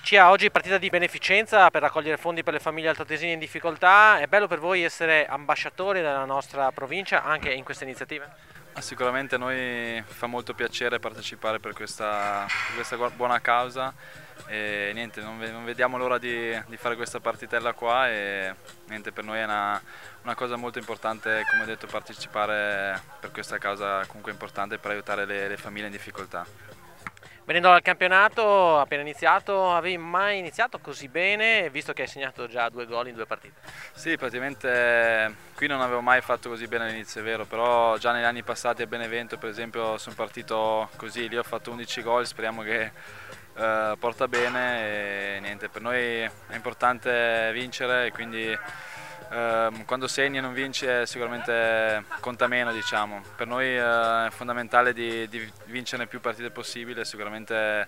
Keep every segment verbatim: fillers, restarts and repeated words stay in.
Cia, oggi partita di beneficenza per raccogliere fondi per le famiglie altoatesine in difficoltà. È bello per voi essere ambasciatori della nostra provincia anche in queste iniziative? Ah, sicuramente a noi fa molto piacere partecipare per questa, per questa gua- buona causa e niente, non, ve- non vediamo l'ora di, di fare questa partitella qua e niente, per noi è una, una cosa molto importante, come ho detto, partecipare per questa causa comunque importante per aiutare le, le famiglie in difficoltà. Venendo dal campionato, appena iniziato, avevi mai iniziato così bene, visto che hai segnato già due gol in due partite? Sì, praticamente qui non avevo mai fatto così bene all'inizio, è vero, però già negli anni passati a Benevento per esempio sono partito così, lì ho fatto undici gol, speriamo che eh, porta bene e niente, per noi è importante vincere e quindi ehm, quando segni e non vinci eh, sicuramente conta meno, diciamo. Per noi eh, è fondamentale di, di vincere più partite possibile, sicuramente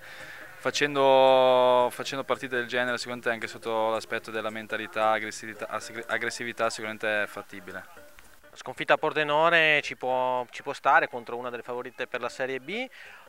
facendo, facendo partite del genere, sicuramente anche sotto l'aspetto della mentalità, aggressività, aggressività sicuramente è fattibile. La sconfitta a Pordenone ci può, ci può stare contro una delle favorite per la Serie B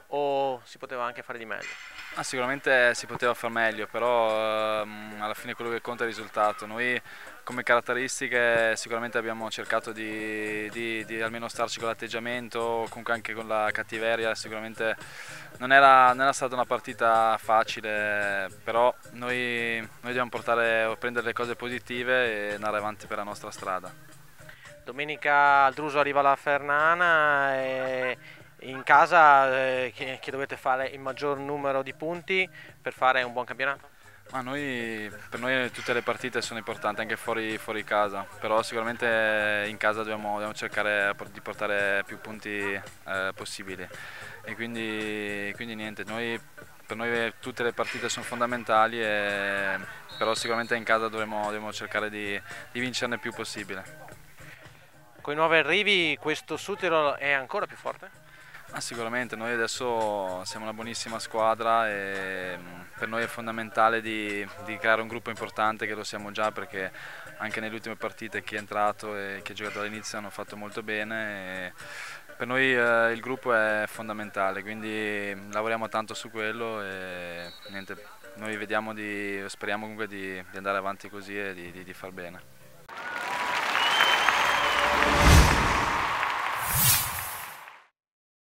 o si poteva anche fare di meglio? Ah, sicuramente si poteva far meglio, però ehm, alla fine quello che conta è il risultato. Noi come caratteristiche sicuramente abbiamo cercato di, di- di almeno starci con l'atteggiamento, comunque anche con la cattiveria, sicuramente non era, non era stata una partita facile, però noi, noi dobbiamo portare, prendere le cose positive e andare avanti per la nostra strada. Domenica al Druso arriva la Fernana e in casa eh, che, che dovete fare il maggior numero di punti per fare un buon campionato? Ma noi, per noi tutte le partite sono importanti anche fuori, fuori casa, però sicuramente in casa dobbiamo, dobbiamo cercare di portare più punti eh, possibili e quindi, quindi niente, noi, per noi tutte le partite sono fondamentali, e, però sicuramente in casa dovremo, dovremo cercare di, di vincerne il più possibile. Con i nuovi arrivi questo Südtirol è ancora più forte? Ah, sicuramente, noi adesso siamo una buonissima squadra e mh, per noi è fondamentale di, di creare un gruppo importante, che lo siamo già perché anche nelle ultime partite chi è entrato e chi ha giocato all'inizio hanno fatto molto bene. E per noi eh, il gruppo è fondamentale, quindi lavoriamo tanto su quello e niente, noi vediamo di, speriamo comunque di, di andare avanti così e di, di, di far bene.